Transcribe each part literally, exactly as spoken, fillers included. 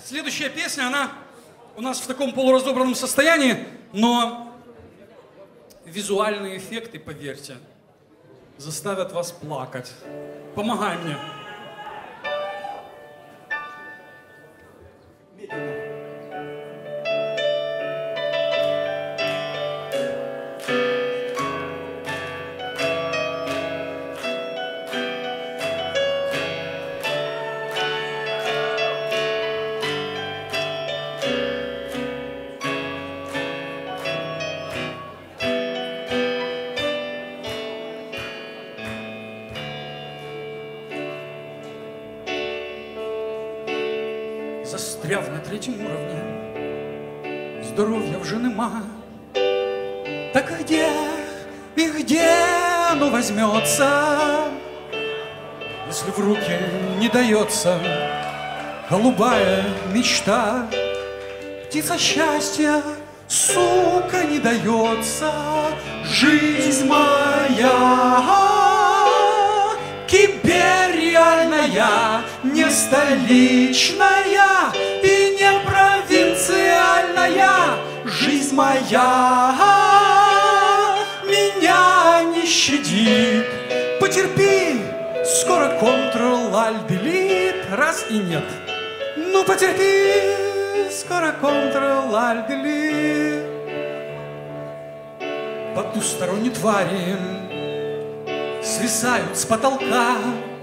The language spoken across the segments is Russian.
Следующая песня, она у нас в таком полуразобранном состоянии, но визуальные эффекты, поверьте, заставят вас плакать. Помогай мне. Застряв на третьем уровне, здоровья вже нема. Так где и где оно возьмется, если в руки не дается голубая мечта? Птица счастья, сука, не дается. Жизнь моя киберреальная, не столичная и не провинциальная. Жизнь моя меня не щадит. Потерпи, скоро контрол-альт-делит. Раз и нет. Ну потерпи, скоро контрол-альт-делит. Потусторонние твари свисают с потолка,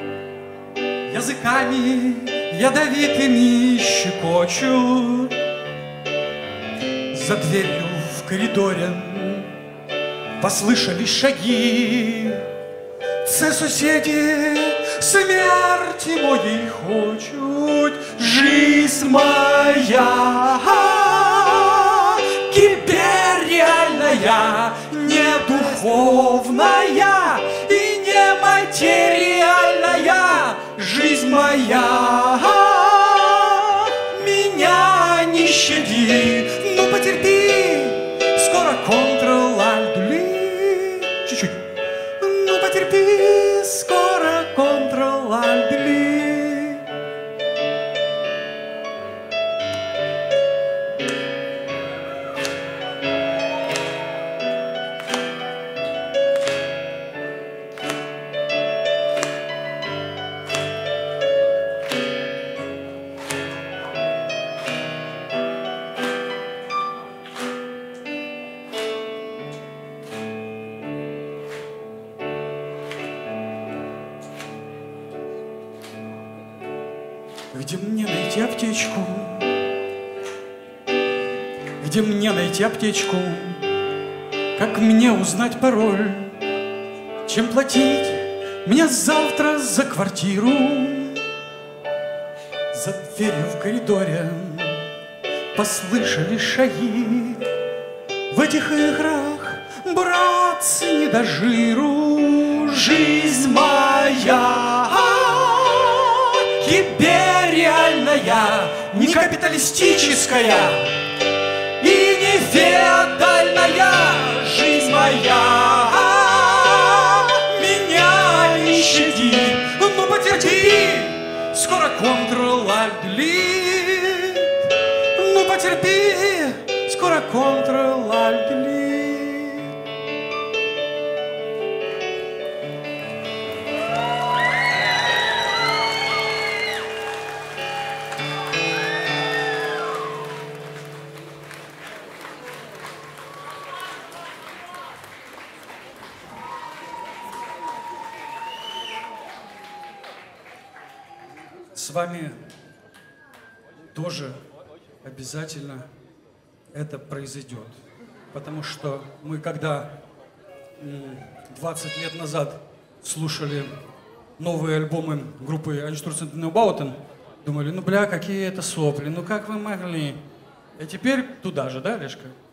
языками ядовитыми щекочут. За дверью в коридоре послышались шаги. Це сусіди смерти моей хочут. Жизнь моя киберреальная, не духовная и не материальная. Жизнь моя меня не щадит. Ну потерпи, скоро контрол-альт-делит. Чуть-чуть. Ну потерпи, скоро контрол-альт-делит. Где мне найти аптечку? Где мне найти аптечку? Как мне узнать пароль? Чем платить мне завтра за квартиру? За дверью в коридоре послышались шаги. В этих играх, братцы, не до жиру. Жизнь моя киберреальная, не капиталистическая и не феодальная. Жизнь моя меня не щадит. Ну потерпи, скоро контрол-альт-делит. Ну потерпи, скоро контрол-альт-делит. С вами тоже обязательно это произойдет. Потому что мы, когда двадцать лет назад слушали новые альбомы группы Einstürzen Neubauten, думали, ну бля, какие это сопли, ну как вы могли? И теперь туда же, да, Лешка?